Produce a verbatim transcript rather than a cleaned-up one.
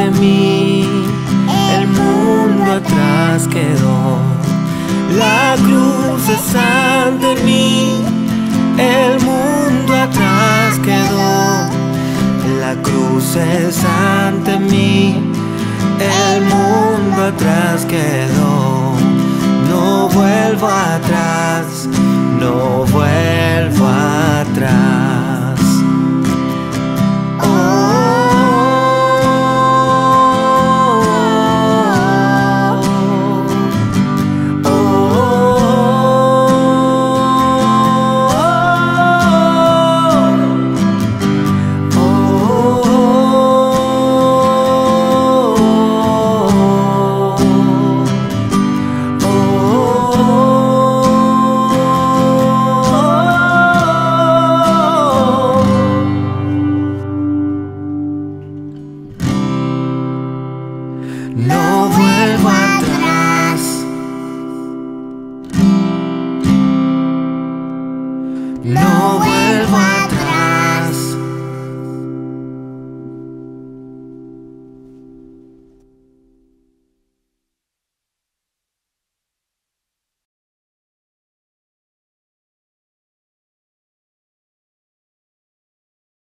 ante mí, el mundo atrás quedó. La cruz es ante mí, el mundo atrás quedó. La cruz es ante mí, el mundo atrás quedó. No vuelvo atrás, no vuelvo atrás. No vuelvo a